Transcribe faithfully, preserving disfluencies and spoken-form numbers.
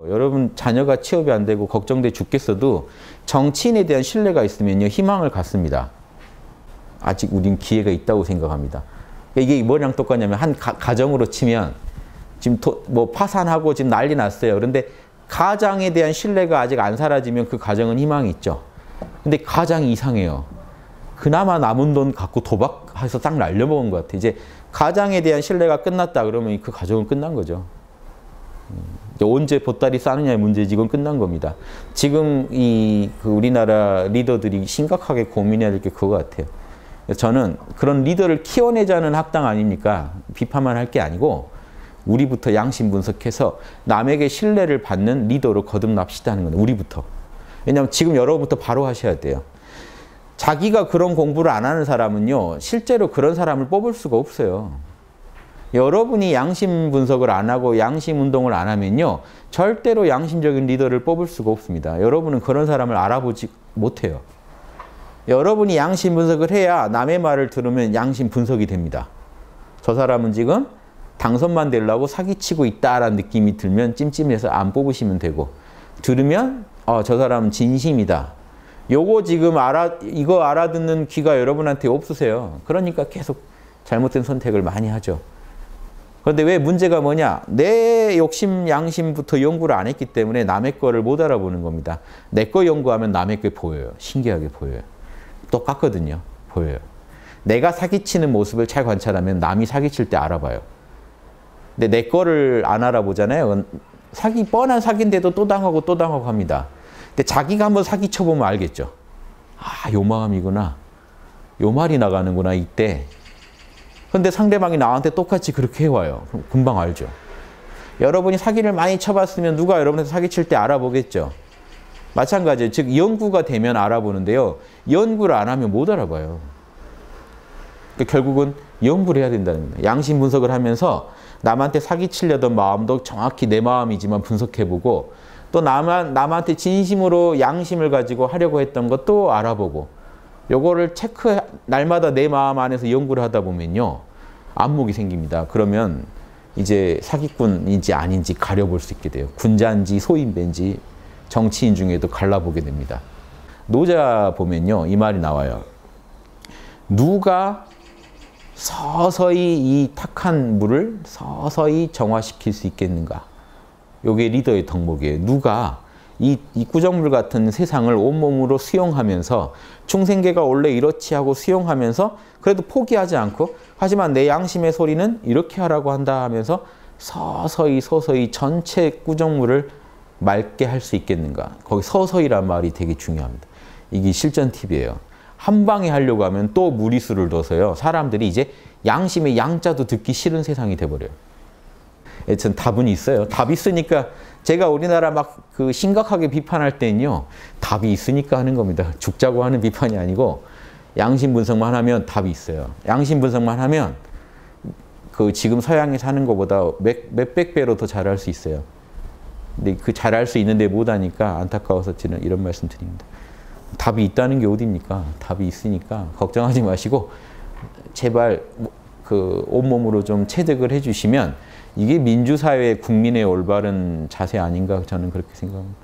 여러분 자녀가 취업이 안 되고 걱정돼 죽겠어도 정치인에 대한 신뢰가 있으면요 희망을 갖습니다. 아직 우린 기회가 있다고 생각합니다. 이게 뭐랑 똑같냐면 한 가, 가정으로 치면 지금 도, 뭐 파산하고 지금 난리 났어요. 그런데 가장에 대한 신뢰가 아직 안 사라지면 그 가정은 희망이 있죠. 근데 가장이 이상해요. 그나마 남은 돈 갖고 도박해서 딱 날려먹은 것 같아요. 이제 가장에 대한 신뢰가 끝났다 그러면 그 가정은 끝난 거죠. 언제 보따리 싸느냐의 문제지 이건 끝난 겁니다. 지금 이 그 우리나라 리더들이 심각하게 고민해야 될 게 그거 같아요. 저는 그런 리더를 키워내자는 학당 아닙니까? 비판만 할 게 아니고 우리부터 양심 분석해서 남에게 신뢰를 받는 리더로 거듭납시다 하는 거예요. 우리부터. 왜냐하면 지금 여러분부터 바로 하셔야 돼요. 자기가 그런 공부를 안 하는 사람은요. 실제로 그런 사람을 뽑을 수가 없어요. 여러분이 양심 분석을 안 하고 양심 운동을 안 하면요. 절대로 양심적인 리더를 뽑을 수가 없습니다. 여러분은 그런 사람을 알아보지 못해요. 여러분이 양심 분석을 해야 남의 말을 들으면 양심 분석이 됩니다. 저 사람은 지금 당선만 되려고 사기치고 있다라는 느낌이 들면 찜찜해서 안 뽑으시면 되고 들으면 어, 저 사람은 진심이다. 요거 지금 알아, 이거 알아듣는 귀가 여러분한테 없으세요. 그러니까 계속 잘못된 선택을 많이 하죠. 그런데 왜 문제가 뭐냐? 내 욕심, 양심부터 연구를 안 했기 때문에 남의 거를 못 알아보는 겁니다. 내 거 연구하면 남의 게 보여요. 신기하게 보여요. 똑같거든요. 보여요. 내가 사기치는 모습을 잘 관찰하면 남이 사기칠 때 알아봐요. 근데 내 거를 안 알아보잖아요. 사기, 뻔한 사기인데도 또 당하고 또 당하고 합니다. 근데 자기가 한번 사기쳐보면 알겠죠. 아, 요 마음이구나. 요 말이 나가는구나, 이때. 근데 상대방이 나한테 똑같이 그렇게 해와요. 그럼 금방 알죠. 여러분이 사기를 많이 쳐봤으면 누가 여러분한테 사기칠 때 알아보겠죠. 마찬가지예요. 즉 연구가 되면 알아보는데요. 연구를 안 하면 못 알아봐요. 그러니까 결국은 연구를 해야 된다는 겁니다. 양심 분석을 하면서 남한테 사기치려던 마음도 정확히 내 마음이지만 분석해보고 또 남, 남한테 진심으로 양심을 가지고 하려고 했던 것도 알아보고 요거를 체크, 날마다 내 마음 안에서 연구를 하다 보면요. 안목이 생깁니다. 그러면 이제 사기꾼인지 아닌지 가려볼 수 있게 돼요. 군자인지 소인배인지 정치인 중에도 갈라보게 됩니다. 노자 보면요. 이 말이 나와요. 누가 서서히 이 탁한 물을 서서히 정화시킬 수 있겠는가. 요게 리더의 덕목이에요. 누가 이, 이 구정물 같은 세상을 온몸으로 수용하면서 중생계가 원래 이렇지 하고 수용하면서 그래도 포기하지 않고 하지만 내 양심의 소리는 이렇게 하라고 한다 하면서 서서히 서서히 전체 구정물을 맑게 할 수 있겠는가. 거기 서서히란 말이 되게 중요합니다. 이게 실전 팁이에요. 한 방에 하려고 하면 또 무리수를 둬서요. 사람들이 이제 양심의 양자도 듣기 싫은 세상이 돼버려요. 전 답은 있어요. 답이 있으니까 제가 우리나라 막 그 심각하게 비판할 때는요. 답이 있으니까 하는 겁니다. 죽자고 하는 비판이 아니고 양심 분석만 하면 답이 있어요. 양심 분석만 하면 그 지금 서양에 사는 것보다 몇, 몇백 배로 더 잘할 수 있어요. 근데 그 잘할 수 있는데 못하니까 안타까워서 저는 이런 말씀 드립니다. 답이 있다는 게 어딥니까? 답이 있으니까 걱정하지 마시고 제발 그 온몸으로 좀 체득을 해주시면 이게 민주사회 국민의 올바른 자세 아닌가 저는 그렇게 생각합니다.